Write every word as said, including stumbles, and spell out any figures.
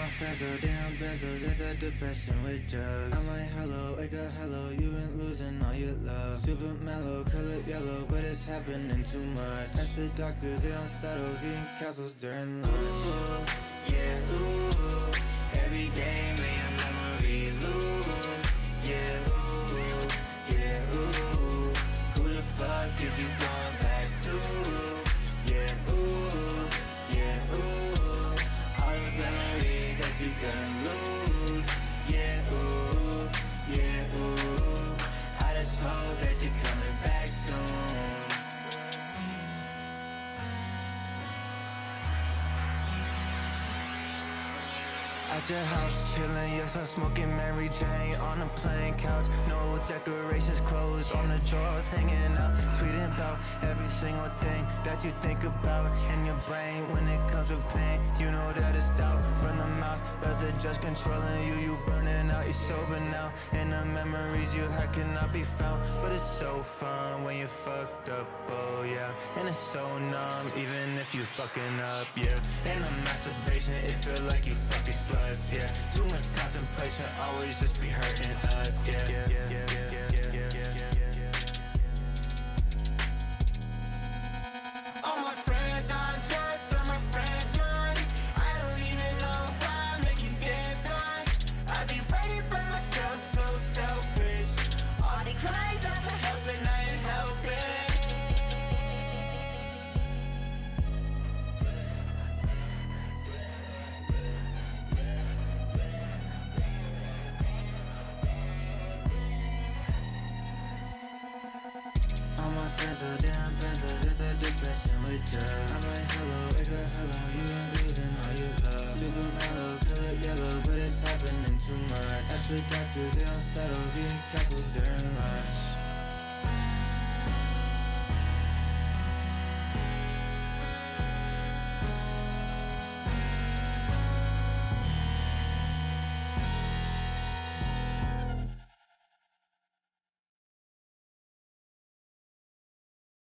my friends are damn benzos, it's a depression with drugs. I'm like hello, wake up hello, you been losing all your love. Super mellow, color yellow, but it's happening too much. At the doctors, they don't settle, eating capsules during lunch. Ooh, yeah, ooh, every day may a memory lose. Yeah, ooh, yeah, ooh, who the fuck is you going back to? Yeah, ooh, yeah, ooh, all those memories that you couldn't lose. Yeah, ooh, yeah, ooh, I just hope that you're coming back soon. At your house, chillin', yes, I'm smoking Mary Jane on a plain couch. No decorations, clothes on the drawers, hanging out, tweeting about every single thing that you think about in your brain. When it comes to pain, you know that it's doubt from the mouth of the judge controlling you. You burning out, you sober now, and the memories you had cannot be found. But it's so fun when you fucked up, oh yeah, and it's so numb even if you fucking up, yeah. And the masturbation, it feel like you fucking slut. Yeah, too much contemplation, always just be hurting us. Yeah, yeah, yeah, yeah, yeah, yeah, yeah, yeah. All my friends on drugs, all my friends gone. I don't even know if I'm making dance songs. I be writing by myself, so selfish. All the cries I'm helping, I ain't helping. So damn benzos, it's a depression with drugs. I'm like hello, wake up hello, you been losing all your love. Super mellow, color yellow, but it's happening too much. At the doctors, they don't settle,